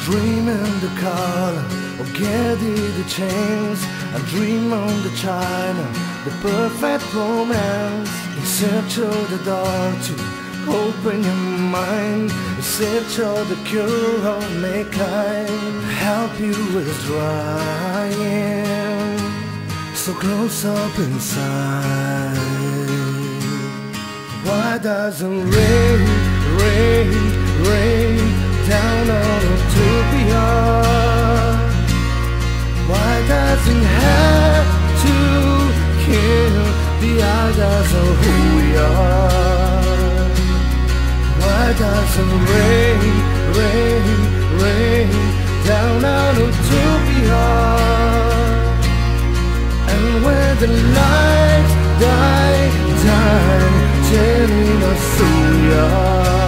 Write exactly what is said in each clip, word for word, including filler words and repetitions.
dream in the color of Getty the chains. I dream on the China, the perfect romance. In search of the dark to open your mind. In search of the cure of make I help you with drying. So close up inside. Why doesn't rain, rain, rain down on Utopia? Why doesn't have to kill the others of who we are? Why doesn't rain, rain, rain down on Utopia? And when the lights die, die, telling us who we are.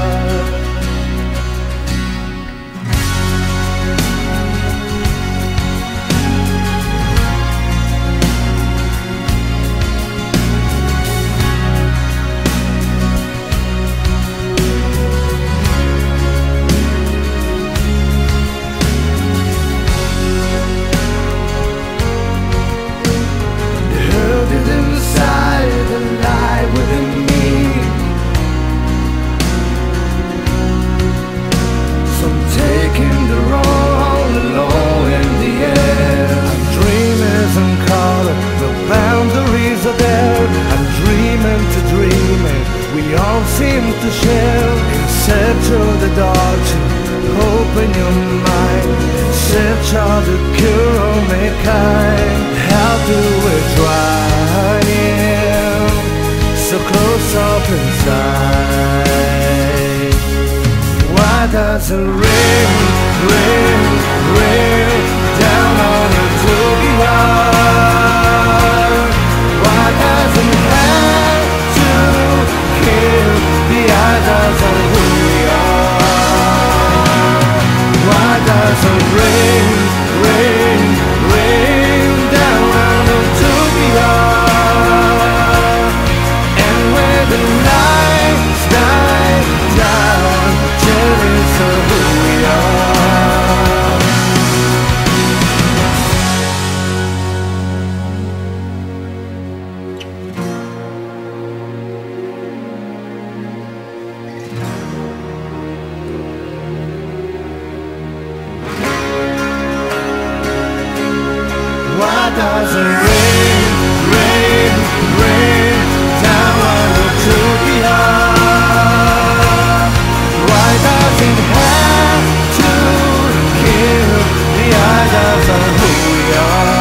We all seem to share in search of the dark to open your mind. In search of the cure of mankind. How do we try it? So close up inside. Why does it rain, rain, rain down on Utopia? Why doesn't it have to kill the others of who we are? Why does it rain, rain, rain down on Utopia? And where the lights die down, jealous of who we are. Why does it rain, rain, rain down on Utopia? Why does it have to kill the others of who we are?